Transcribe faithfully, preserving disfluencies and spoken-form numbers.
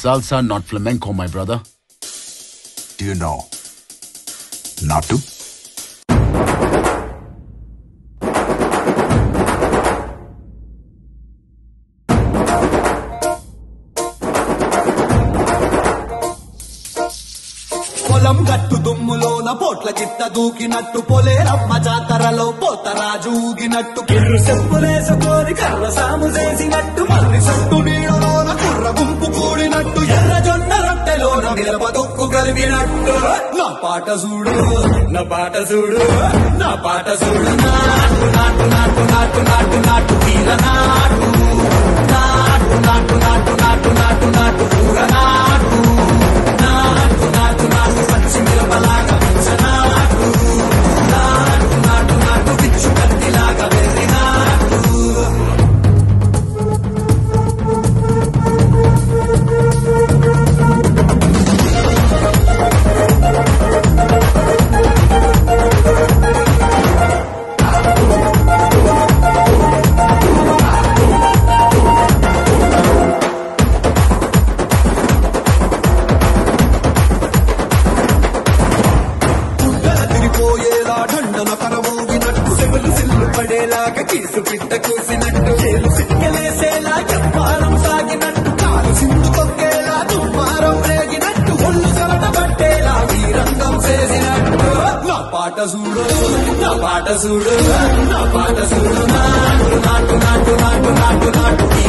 salsa, not flamenco, my brother. Do you know not to? పొలం గట్టు దుమ్ములోన పోట్ల గిట్ట దూకినట్టు పొలేరమ్మ జాతరలో పోతరాజు ఊగినట్టు కిర్రు చెప్పులేసుకొని కర్ర సాము చేసినట్టు మర్రి సట్టు నీడలోన కుర్ర గుంపు కూడినట్టు ఎర్ర జొన్న రొట్టెలోన మిరప దొక్కు కలిగినట్టు నా పాట చూడు నా పాట చూడు నా పాట చూడు నాటు నాటు నాటు నాటు నాటు నాటు తీర నాటు నాటు నాటు నాటు నాటు నాటు నాటు కూర నాటు నాటు నాటు నాటు పచ్చి మిరపలాగా పెంచనాటు నాటు నాటు నాటు పిచ్చు కత్తిలాగా వెర్రి నాటు కీసు పిట్ట కూసినట్టు చేలు సిక్కలేసేలా చెప్పారం సాగినట్టు కాలు సింధు తొక్కేలా దుమ్మారం రేగినట్టు ఒళ్ళు చెమట పట్టేలా వీరంగం చేసినట్టు నా పాట చూడు నా పాట చూడు నా పాట చూడు నాటు నాటు నాటు నాటు నాటు నాటు